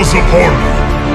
as a partner.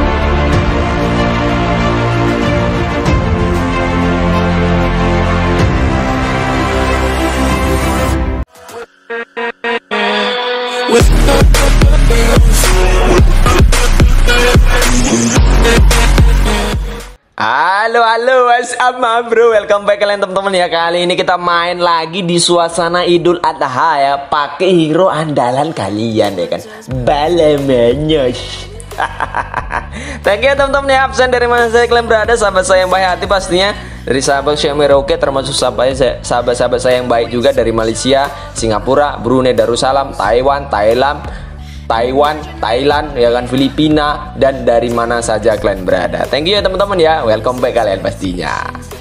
Halo, what's up ma bro, welcome back kalian teman-teman ya. Kali ini kita main lagi di suasana Idul Adha ya, pakai hero andalan kalian ya kan, Balamanyos. Thank you teman-teman ya, absen dari mana saya kalian berada, sahabat saya yang baik hati pastinya, dari sahabat Xiaomi Rocket, termasuk sahabat-sahabat saya yang baik juga dari Malaysia, Singapura, Brunei Darussalam, Taiwan, Thailand, ya kan, Filipina, dan dari mana saja kalian berada. Thank you ya teman-teman ya, welcome back kalian pastinya.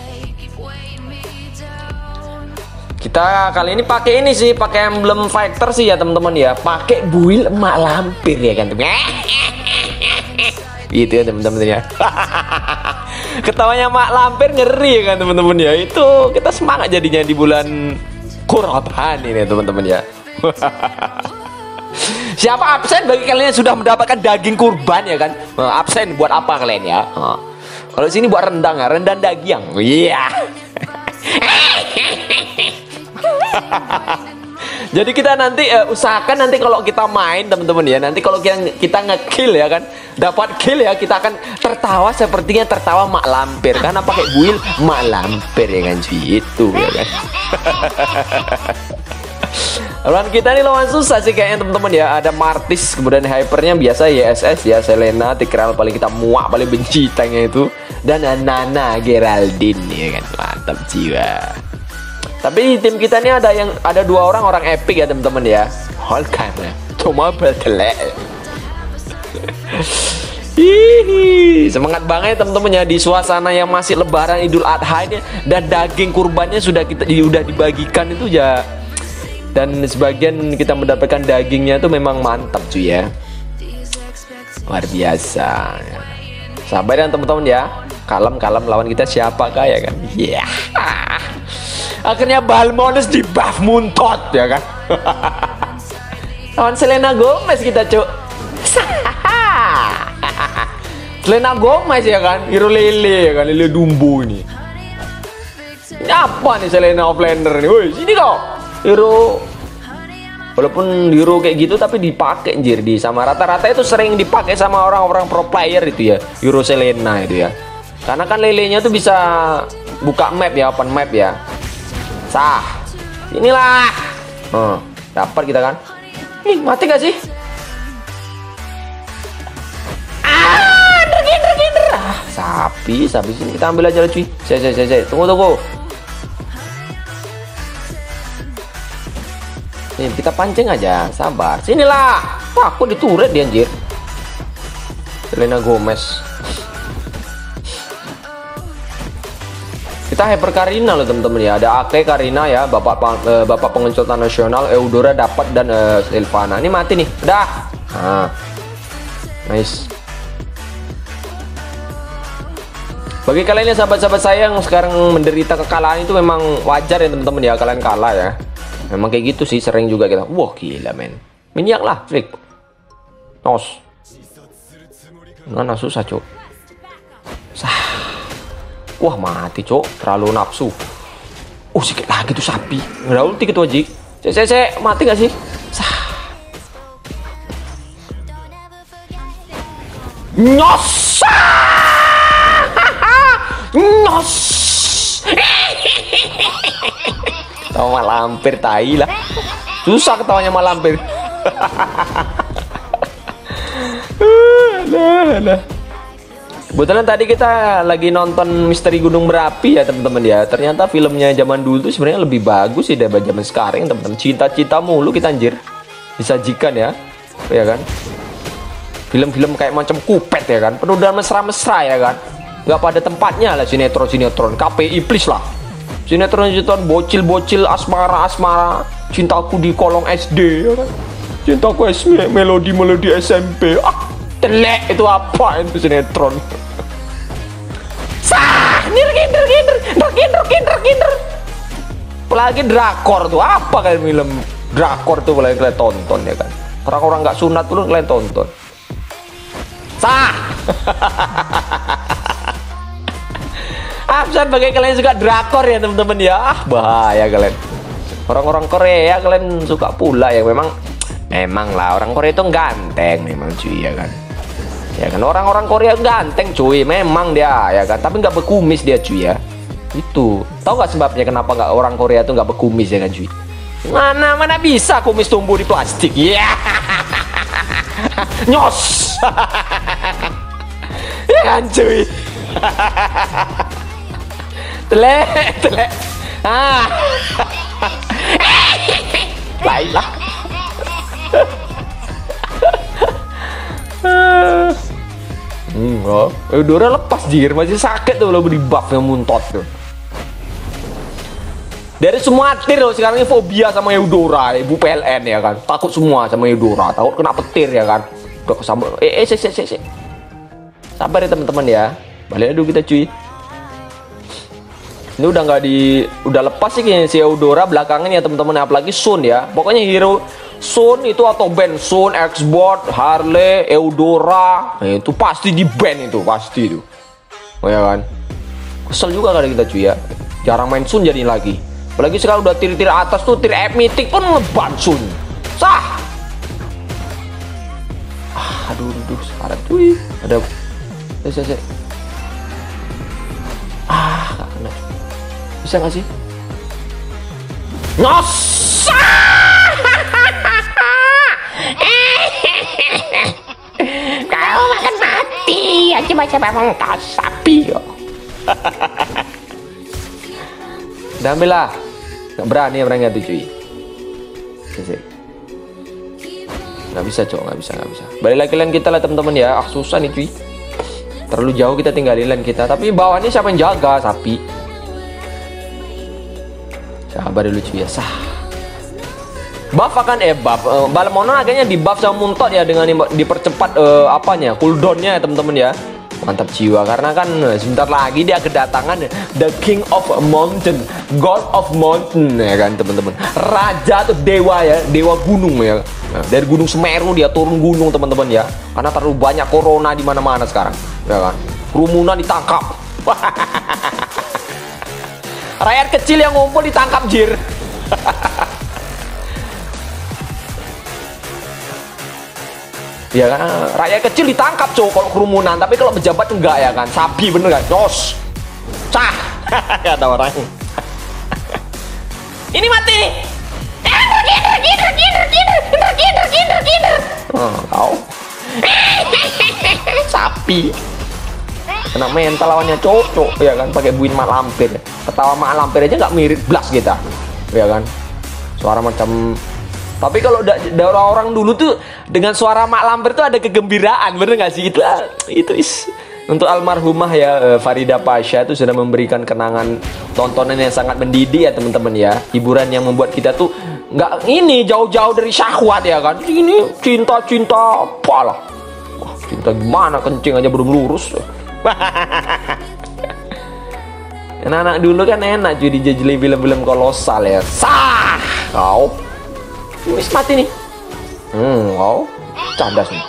Kita kali ini pakai ini sih, pakai emblem fighter sih ya teman-teman ya, pakai build emak lampir ya kan. Gitu ya teman-teman ya. Ketawanya emak lampir ngeri ya kan teman-teman ya. Itu kita semangat jadinya di bulan Kurban ini teman-teman ya. Siapa absen bagi kalian yang sudah mendapatkan daging kurban ya kan? Absen buat apa kalian ya? Kalau sini buat rendang ya, rendang daging. Iya. Jadi kita nanti usahakan nanti kalau kita main teman-teman ya, nanti kalau kita nge-kill ya kan, dapat kill ya, kita akan tertawa sepertinya tertawa mak lampir karena pakai build mak lampir ya kan, itu ya kan. Lawan kita nih lawan susah sih kayaknya teman-teman ya. Ada Martis, kemudian hypernya biasa YSS ya, Selena, Tikral paling kita muak, paling benci tanknya itu, dan Nana Geraldine ya kan, mantap jiwa. Tapi tim kita nih ada dua orang epic ya teman-teman ya. Holkan ya, cuma bertelek. Hihi, semangat banget teman-teman ya di suasana yang masih Lebaran Idul Adha ini, dan daging kurbannya sudah dibagikan itu ya. Dan sebagian kita mendapatkan dagingnya tuh memang mantap cuy ya, luar biasa ya. Sabar ya teman-teman ya, kalem lawan kita siapakah ya kan. Iya, yeah. Akhirnya Balmones di buff muntot ya kan. Lawan Selena Gomez kita cuk. Selena Gomez ya kan, hero lele ya kan, lele Dumbo ini. Ini apa nih Selena offlaner nih, woi sini kau. Hero, walaupun hero kayak gitu tapi dipakai anjir di sama rata-rata itu sering dipakai sama orang-orang pro player itu ya, hero Selena itu ya. Karena kan lelenya tuh bisa buka map ya, open map ya. Sah. Inilah. Dapat kita kan. Ih, mati gak sih? Ginder. Sapi sini kita ambil aja lah cuy. Saya. Tunggu. Nih, kita pancing aja, sabar. Sinilah. Wah, aku dituret dia anjir. Selena Gomez. Kita hyper Karina loh teman-teman ya. Ada Ake Karina ya, bapak pengecotan nasional, Eudora dapat, dan Silvana. Ini mati nih. Udah. Nah. Nice. Bagi kalian ya sahabat-sahabat saya yang sekarang menderita kekalahan itu memang wajar ya teman-teman ya, kalian kalah ya. Memang kayak gitu sih, sering juga kita. Wah gila men, minyak lah Flick. Nos nggak susah cok. Wah mati cok, terlalu nafsu. Sikit lagi tuh sapi nggak ulti gitu aja. Saya mati gak sih? Nos Tawa lampir tai lah. Susah ketawanya malampir. Kebetulan tadi kita lagi nonton Misteri Gunung Merapi ya teman-teman ya. Ternyata filmnya zaman dulu tuh sebenarnya lebih bagus sih daripada zaman sekarang teman-teman. Cinta-cinta mulu kita anjir disajikan ya. Ya kan? Film-film kayak macam Kupet ya kan. Penuh dengan mesra-mesra ya kan. Gak pada tempatnya lah sinetron KPI please lah. Sinetron bocil asmara cintaku di kolong SD ya kan, cintaku melodi SMP. Telek itu apa itu sinetron. Ginder. Apalagi drakor tuh, apa kalian film drakor tuh kalian tonton ya kan. Orang-orang nggak sunat pun kalian tonton. Sah. Absen bagi kalian suka drakor ya teman-teman ya. Bahaya kalian. Orang-orang Korea kalian suka pula ya. Memang lah orang Korea itu ganteng memang cuy ya kan. Ya kan orang-orang Korea ganteng cuy, memang dia ya kan. Tapi nggak berkumis dia cuy ya. Itu. Tahu nggak sebabnya kenapa nggak orang Korea itu nggak berkumis ya kan cuy? Mana bisa kumis tumbuh di plastik ya. Nyos. Ya kan cuy. Telek. Baiklah. Eudora lepas jir, masih sakit tuh kalau di buff yang muntot tuh. Dari semua tir loh sekarang ini fobia sama Eudora, ibu PLN ya kan. Takut semua sama Eudora, takut kena petir ya kan. Udah kesambut. Sabar ya teman-teman ya. Balik dulu kita cuy. Ini udah udah lepas sih kayaknya si Eudora belakangan ya teman-teman, apalagi Sun ya. Pokoknya hero Sun itu atau band Sun, Xbox, Harley, Eudora, nah, itu pasti di band itu pasti itu. Oh ya kan. Kesel juga kali kita cuy ya. Jarang main Sun jadi lagi. Apalagi sekarang udah tir-tir atas tuh, tir mythic pun ngeban Sun. Sah. Aduh sekarat cuy. Ada saya. Gak kena. Bisa gak sih? Nos! Kau akan mati. Aja macam mentah sapi yo. Udah ambil lah. Gak berani orangnya tuh cuy. Gak bisa cok, gak bisa. Balik lagi lane kita lah teman-teman ya. Susah nih cuy. Terlalu jauh kita tinggalin lane kita. Tapi bawahnya siapa yang jaga? Sapi. Sabar dulu cuy ya. Sah. Buff akan buff. Balmonon agaknya di buff sama Muntot ya, dengan dipercepat apanya? Cooldownnya ya teman-teman ya. Mantap jiwa, karena kan sebentar lagi dia kedatangan The King of Mountain, God of Mountain ya kan teman-teman. Raja atau dewa ya, dewa gunung ya. Nah, dari Gunung Semeru dia turun gunung teman-teman ya. Karena terlalu banyak corona di mana-mana sekarang, ya kan. Kerumunan ditangkap. Rakyat kecil yang ngumpul ditangkap jir. Ya kan, rakyat kecil ditangkap cowok kalau kerumunan, tapi kalau pejabat enggak ya kan. Sapi bener kan, nos. Cah. Kata orang. Ini mati. Kau. Sapi. Kena mental lawannya cocok ya kan, pakai buin mak lampir. Ketawa mak lampir aja nggak mirip blas kita. Ya kan. Suara macam. Tapi kalau orang dulu tuh dengan suara mak lampir tuh ada kegembiraan, bener nggak sih? Itu untuk almarhumah ya Farida Pasha itu sudah memberikan kenangan tontonan yang sangat mendidik ya teman-teman ya. Hiburan yang membuat kita tuh nggak ini jauh-jauh dari syahwat ya kan. Ini cinta-cinta apalah. Wah, cinta gimana, kencing aja belum lurus. Anak-anak dulu kan enak cuy dijajali film-film kolosal ya. Sah kau. Wis mati nih. Kau cadas nih.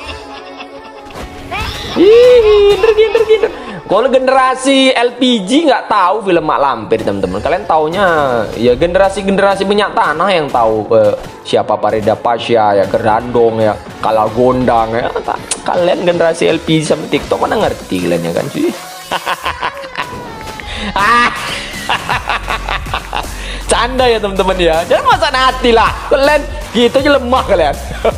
Ginder. Kalau generasi LPG nggak tahu film mak lampir teman-teman. Kalian taunya ya generasi minyak tanah yang tahu siapa Farida Pasha ya, Gerandong ya, Kala Gondang ya. Kalian generasi LPG sama TikTok mana ngerti kalian ya kan sih? Canda ya teman-teman ya. Jangan masa hati lah. Kalian gitu aja lemah kalian.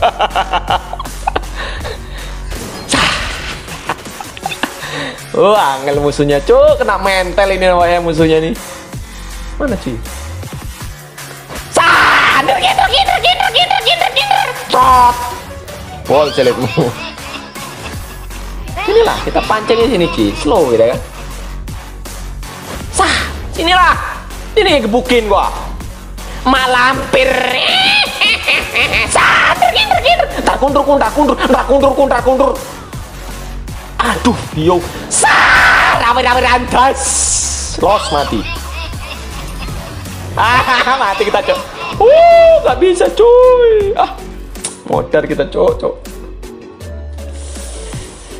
Angel musuhnya cuk, kena mental ini namanya musuhnya nih. Mana sih? Ginder. Trot. Bol celitmu. Sinilah kita pancing di sini Ci, slow gitu kan. Sah, sinilah. Ini gebukin gua. Malampir. Sah, ginder. Tak kundur. Aduh, yo. Sah, rame rantas. Los mati. Mati kita, Cok. Gak bisa, cuy. Modar kita, Cok.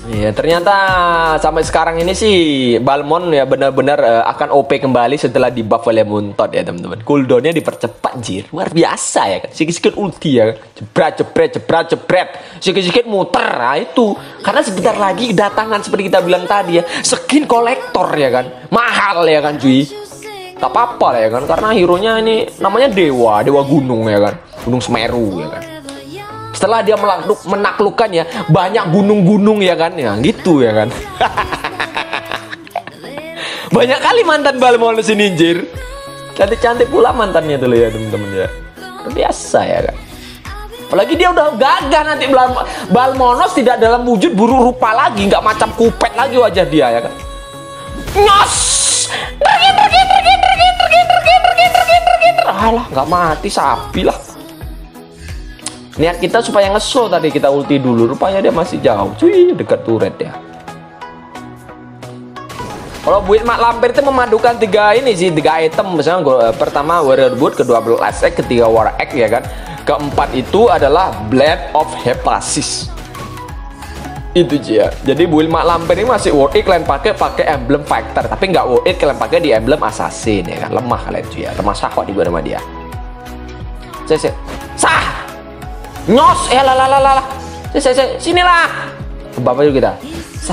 Iya, ternyata sampai sekarang ini sih Balmond ya benar-benar akan OP kembali setelah di buff oleh Muntot ya teman-teman. Cooldownnya dipercepat jir, luar biasa ya kan. Sikit-sikit ulti ya, jebret, sikit-sikit muter. Nah itu karena sebentar lagi kedatangan seperti kita bilang tadi ya, skin kolektor ya kan, mahal ya kan cuy. Tak apa-apa lah ya kan, karena hero-nya ini namanya dewa gunung ya kan, Gunung Semeru ya kan. Setelah dia menaklukkan ya banyak gunung-gunung ya kan, ya gitu ya kan. Banyak kali mantan Balmond sini anjir. Cantik-cantik pula mantannya tuh ya teman-teman ya. Biasa ya kan. Apalagi dia udah gagah nanti Balmonos tidak dalam wujud buruk rupa lagi, nggak macam kupet lagi wajah dia ya kan. Nyos! Alah, nggak mati sapi lah. Niat kita supaya nge-slow tadi, kita ulti dulu. Rupanya dia masih jauh cuy, dekat turret ya. Kalau build Mak Lampir itu memadukan tiga item. Misalnya pertama Warrior Boot, kedua Blast Egg, ketiga War Egg ya kan. Keempat itu adalah Blade of Hephasis. Itu ya. Jadi build Mak Lampir ini masih worth it kalian pakai emblem fighter, tapi nggak worth it kalian pakai di emblem assassin ya kan. Lemah kalian cuy ya. Lemah kok di nama dia. Sah. Nyos, lah. Sinilah. Ke bawah yuk kita. Sah.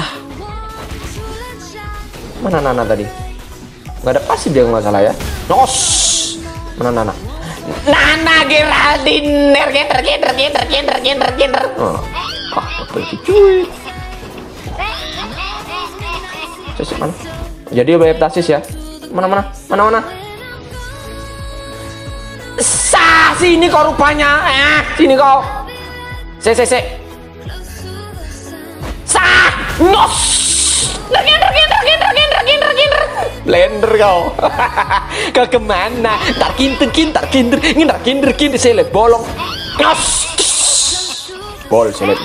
Mana Nana tadi? Nggak ada pasif dia nggak salah ya. Nyos. Mana Nana? Nana Geraldine. Gender. Oh. Betul cuy. Mana? Jadi beleptasis ya. Mana? Sah, sini kau rupanya. Sini kau. Se. Sah, nos. Gender. Blender kau. Kau kemana? Tar kinder. Seleb bolong. Nos. Bol seleb.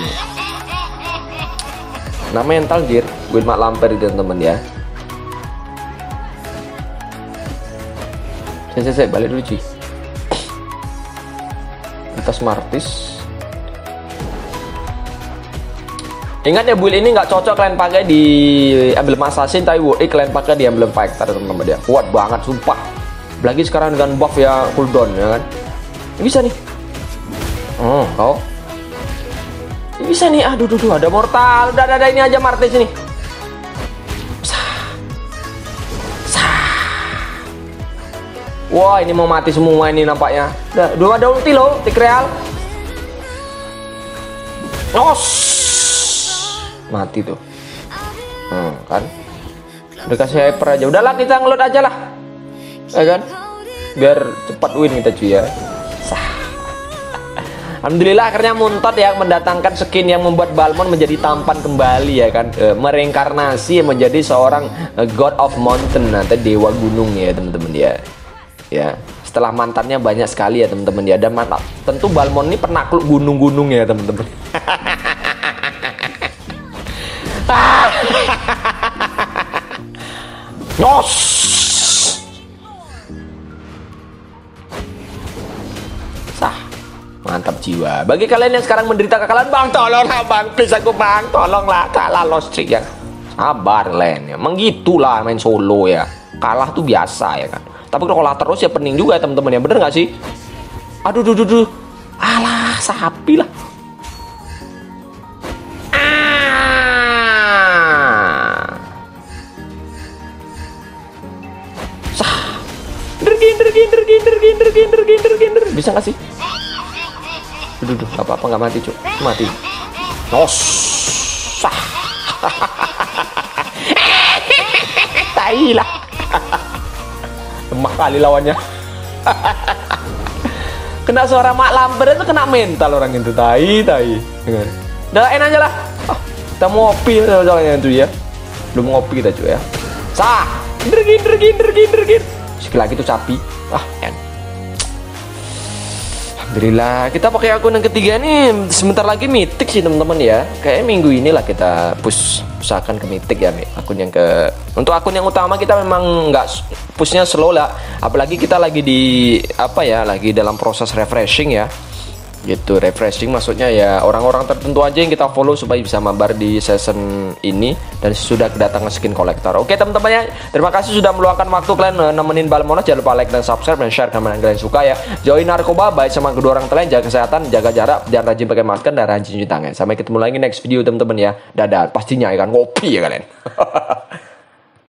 Nah mental jir. Build Mak Lampir itu teman-teman ya. Se balik dulu cuy. Atas Martis. Ingat ya build ini nggak cocok kalian pakai di emblem assassin, tapi kalian pakai di emblem fighter teman-teman dia. Kuat banget sumpah. Apalagi sekarang dengan buff ya cooldown ya kan. Bisa nih. Kau. Bisa nih. Aduh ada mortal. Udah ada ini aja Martis ini. Wah, ini mau mati semua ini nampaknya. Udah ada ulti loh, Tikreal. Nos. Mati tuh. Kan. Udah kasih hyper aja. Udahlah kita ngeload aja lah. Ya kan? Biar cepat win kita cuy ya. Sah. Alhamdulillah akhirnya Muntot ya mendatangkan skin yang membuat Balmond menjadi tampan kembali ya kan. Mereinkarnasi menjadi seorang God of Mountain atau dewa gunung ya teman-teman ya. Ya, setelah mantannya banyak sekali ya teman-teman ya. Dan tentu Balmond ini penakluk gunung-gunung ya teman-teman. Nos. Sah. Mantap jiwa. Bagi kalian yang sekarang menderita kekalahan, bang tolonglah bang, please aku bang, tolonglah, kalah lost streak ya. Sabar Len ya. Menggitulah main solo ya. Kalah tuh biasa ya kan. Tapi kalau kalah terus ya pening juga ya teman-teman ya, bener nggak sih? Aduh, alah sapi lah. Sah. Ginder. Bisa nggak sih? Aduh, apa-apa nggak mati cuk, mati. Nos. Sah. Tai lah. Lemah kali lawannya. Kena suara Mak Lampir itu kena mental orang itu. Tai. Udah enak aja lah. Kita mau ngopi soalnya itu ya. Belum ngopi kita cuy ya. Sah. Ginder. Sekali lagi tuh sapi. Alhamdulillah kita pakai akun yang ketiga nih. Sebentar lagi mythic sih teman-teman ya. Kayaknya minggu inilah kita usahakan ke mythic ya. Untuk akun yang utama kita memang nggak pushnya slow lah. Apalagi kita lagi lagi dalam proses refreshing ya. Gitu, refreshing maksudnya ya orang-orang tertentu aja yang kita follow supaya bisa mabar di season ini dan sudah kedatangan skin kolektor. Oke teman-teman ya, terima kasih sudah meluangkan waktu kalian nemenin Balmonos. Jangan lupa like dan subscribe dan share kalau kalian suka ya. Jauhi narkoba, baik sama kedua orang tua, jaga kesehatan, jaga jarak, jangan rajin pakai masker dan rajin cuci tangan. Sampai ketemu lagi next video teman-teman ya. Dadah, pastinya ya kan ngopi ya kalian.